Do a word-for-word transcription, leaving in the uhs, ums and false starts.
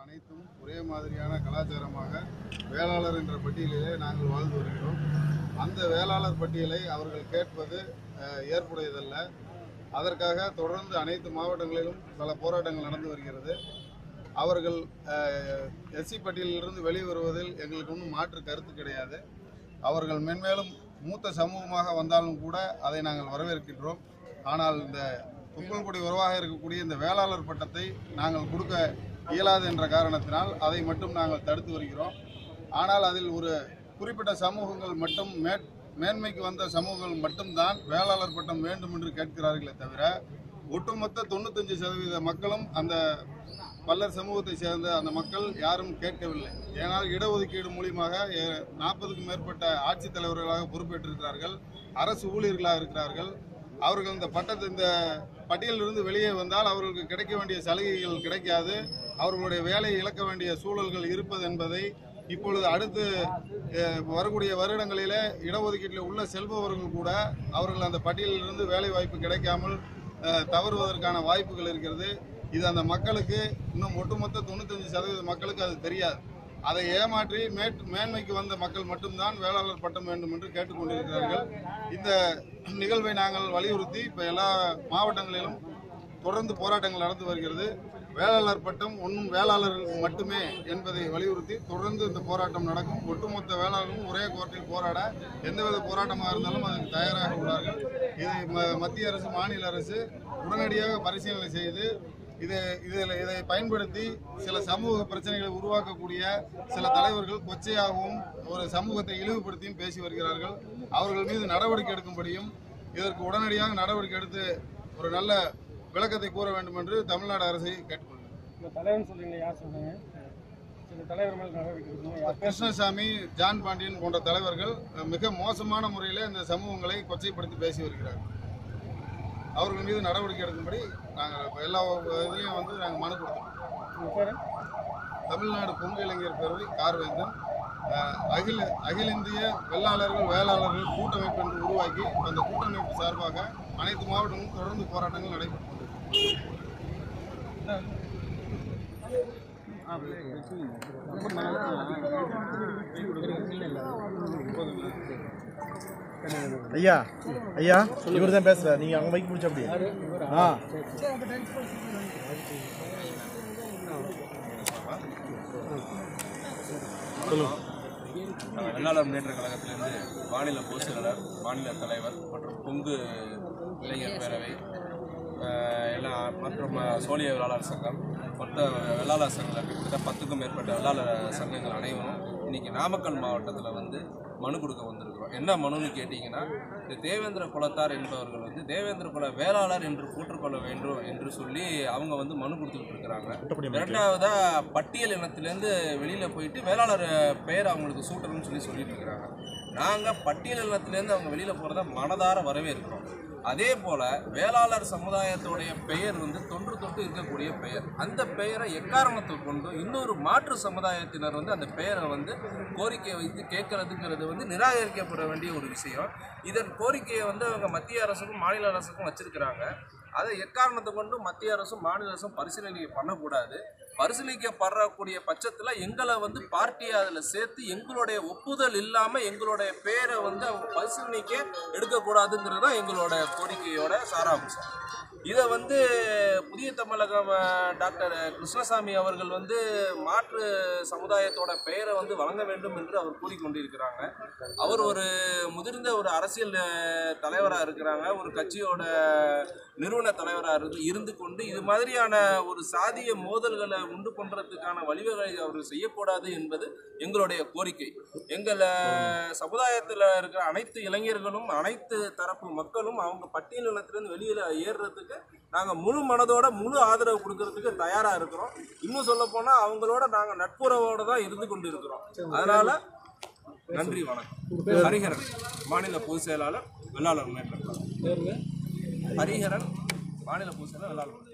அனைத்தும் ஒரே மாதிரியான கலாச்சாரமாக வேளாளர் என்ற பட்டியலிலே நாங்கள் வாழ்ந்து வருகிறோம். அந்த வேளாளர் பட்டியலை அவர்கள் கேட்பது ஏற்புடையதல்ல. அதற்காக தொடர்ந்து அனைத்து மாவட்டங்களிலும் பல போராட்டங்கள் நடந்து வருகிறது. அவர்கள் எஸ்சி பட்டியலிலிருந்து வெளிவருவதில் எங்களுக்கு ஒன்றும் மாற்று கருத்து கிடையாது. அவர்கள் மென்மேலும் மூத்த சமூகமாக வந்தாலும் கூட அதை நாங்கள் வரவேற்கின்றோம். ஆனால் இந்த துப்பல்குடி உறவாக இருக்கக்கூடிய இந்த வேளாளர் பட்டத்தை நாங்கள் கொடுக்க இயலாது என்ற காரணத்தினால் அதை மட்டும் நாங்கள் தடுத்து வருகிறோம். ஆனால் அதில் ஒரு குறிப்பிட்ட சமூகங்கள் மட்டும் மே மேன்மைக்கு வந்த சமூகங்கள் மட்டும்தான் வேளாளர் பட்டம் வேண்டும் என்று கேட்கிறார்களே தவிர ஒட்டுமொத்த தொண்ணூத்தஞ்சு சதவீத மக்களும் அந்த பல்லர் சமூகத்தை சேர்ந்த அந்த மக்கள் யாரும் கேட்கவில்லை. ஏனால் இடஒதுக்கீடு மூலியமாக நாற்பதுக்கும் மேற்பட்ட ஆட்சித்தலைவர்களாக பொறுப்பேற்றிருக்கிறார்கள், அரசு ஊழியர்களாக இருக்கிறார்கள். அவர்கள் இந்த பட்டத்தை இந்த பட்டியலிலிருந்து வெளியே வந்தால் அவர்களுக்கு கிடைக்க வேண்டிய சலுகைகள் கிடைக்காது, அவர்களுடைய வேலையை இழக்க வேண்டிய சூழல்கள் இருப்பது என்பதை இப்பொழுது அடுத்து வரக்கூடிய வருடங்களிலே இடஒதுக்கீட்டில் உள்ள செல்பவர்கள் கூட அவர்கள் அந்த பட்டியலிலிருந்து வேலை வாய்ப்பு கிடைக்காமல் தவறுவதற்கான வாய்ப்புகள் இருக்கிறது. இது அந்த மக்களுக்கு இன்னும் ஒட்டுமொத்த தொண்ணூத்தஞ்சு சதவீத மக்களுக்கு அது தெரியாது. அதை ஏமாற்றி மே மேன்மைக்கு வந்த மக்கள் மட்டும்தான் வேளாளர் பட்டம் வேண்டும் என்று கேட்டுக்கொண்டிருக்கிறார்கள். இந்த நிகழ்வை நாங்கள் வலியுறுத்தி இப்போ எல்லா மாவட்டங்களிலும் தொடர்ந்து போராட்டங்கள் நடந்து வருகிறது. வேளாளர் பட்டம் ஒன்றும் வேளாளர்களுக்கு மட்டுமே என்பதை வலியுறுத்தி தொடர்ந்து இந்த போராட்டம் நடக்கும். ஒட்டுமொத்த வேளாளர்களும் ஒரே கோர்ட்டில் போராட எந்தவித போராட்டமாக இருந்தாலும் அதற்கு தயாராக உள்ளார்கள். இதை மத்திய அரசு மாநில அரசு உடனடியாக பரிசீலனை செய்து இதை இதில் இதை பயன்படுத்தி சில சமூக பிரச்சனைகளை உருவாக்கக்கூடிய சில தலைவர்கள் கொச்சையாகவும் ஒரு சமூகத்தை இழிவுபடுத்தியும் பேசி வருகிறார்கள். அவர்கள் மீது நடவடிக்கை எடுக்கும்படியும் இதற்கு உடனடியாக நடவடிக்கை எடுத்து ஒரு நல்ல விளக்கத்தை கூற வேண்டும் என்று தமிழ்நாடு அரசை கேட்டுக்கொள்கிறேன். கிருஷ்ணசாமி, ஜான் பாண்டியன் போன்ற தலைவர்கள் மிக மோசமான முறையில் இந்த சமூகங்களை கொச்சைப்படுத்தி பேசி வருகிறார்கள். அவர்கள் மீது நடவடிக்கை எடுக்கும்படி நாங்கள் எல்லா இதுலையும் வந்து நாங்கள் மனு கொடுத்தோம். தமிழ்நாடு பொங்கு இளைஞர் பேரவை கார்வேந்தன் அகில அகில இந்திய வெள்ளாளர்கள் வேளாளர்கள் கூட்டமைப்பு என்று உருவாக்கி அந்த கூட்டமைப்பு சார்பாக அனைத்து மாவட்டங்களும் தொடர்ந்து போராட்டங்கள் நடைபெற்று ஐயா ஐயா இவர் தான் பேசுறாரு, நீங்க அங்க மைக் பிடிச்ச அப்படி ஆ வெள்ளாளர் முன்னேற்ற கழகத்திலிருந்து மாநில பொதுச் செயலாளர், மாநில தலைவர் மற்றும் பொங்கு இளைஞர் பேரவை எல்லாம் மற்றும் சோழிய வெள்ளாளர் சங்கம் மொத்த வெள்ளாளர் சங்கங்கள் கிட்டத்தட்ட பத்துக்கும் மேற்பட்ட வெள்ளாளர் சங்கங்கள் அனைவரும் இன்றைக்கி நாமக்கல் மாவட்டத்தில் வந்து மனு கொடுக்க வந்திருக்கிறோம். என்ன மனுன்னு கேட்டிங்கன்னா, இந்த தேவேந்திர குலத்தார் என்பவர்கள் வந்து தேவேந்திர குல வேளாளர் என்று போற்றுக்கொள்ள வேண்டும் என்று சொல்லி அவங்க வந்து மனு கொடுத்துக்கிட்டு இருக்கிறாங்க. இரண்டாவதாக பட்டியல் இனத்திலேருந்து வெளியில் போயிட்டு வேளாளர் பெயர் அவங்களுக்கு சூட்டணும்னு சொல்லி சொல்லிட்டு இருக்கிறாங்க. நாங்கள் பட்டியல் இனத்திலேருந்து அவங்க வெளியில் போகிறத மனதார வரவேற்கிறோம். அதே போல் வேளாளர் சமுதாயத்துடைய பெயர் வந்து தொன்று தொட்டு இருக்கக்கூடிய பெயர். அந்த பெயரை எக்காரணத்தை கொண்டு இன்னொரு மாற்று சமுதாயத்தினர் வந்து அந்த பெயரை வந்து கோரிக்கை வைத்து கேட்கறதுங்கிறது வந்து நிராகரிக்கப்பட வேண்டிய ஒரு விஷயம். இதன் கோரிக்கையை வந்து அவங்க மத்திய அரசுக்கும் மாநில அரசுக்கும் வச்சிருக்கிறாங்க. அதை எக்காரணத்தை கொண்டு மத்திய அரசும் மாநில அரசும் பரிசீலனை பண்ணக்கூடாது. பரிசீலிக்கப்படக்கூடிய பட்சத்தில் எங்களை வந்து பார்ட்டியை அதில் சேர்த்து எங்களுடைய ஒப்புதல் இல்லாமல் எங்களுடைய பேரை வந்து அவங்க பரிசீலனைக்கே எடுக்கக்கூடாதுங்கிறது தான் எங்களோட கோரிக்கையோட சாராம்சம். இதை வந்து புதிய தமிழகம் டாக்டர் கிருஷ்ணசாமி அவர்கள் வந்து மாற்று சமுதாயத்தோட பெயரை வந்து வழங்க வேண்டும் என்று அவர் கூறிக்கொண்டிருக்கிறாங்க. அவர் ஒரு முதிர்ந்த ஒரு அரசியல் தலைவராக இருக்கிறாங்க, ஒரு கட்சியோட நிறுவன தலைவராக இருந்து கொண்டு இது மாதிரியான ஒரு சாதிய மோதல்களை உண்டு பண்ணுறதுக்கான வழிவகை அவர் செய்யக்கூடாது என்பது எங்களுடைய கோரிக்கை. எங்கள் சமுதாயத்தில் இருக்கிற அனைத்து இளைஞர்களும் அனைத்து தரப்பு மக்களும் அவங்க பட்டியல் இனத்திலிருந்து வெளியில் ஏறுறதுக்கு நாங்கள் முழு மனதோட முழு ஆதரவு கொடுக்கறதுக்கு தயாராக இருக்கிறோம். இன்னும் சொல்ல போனால் அவங்களோட நாங்கள் நட்புறவோடு தான் இருந்து கொண்டு இருக்கிறோம். அதனால நன்றி, வணக்கம். ஹரிஹரன், மாநில பொதுச் செயலாளர், வெள்ளாளர் முன்னேற்ற கழகம். ஹரிஹரன், மாநில பொதுச் செயலாளர், வெள்ளாளர்.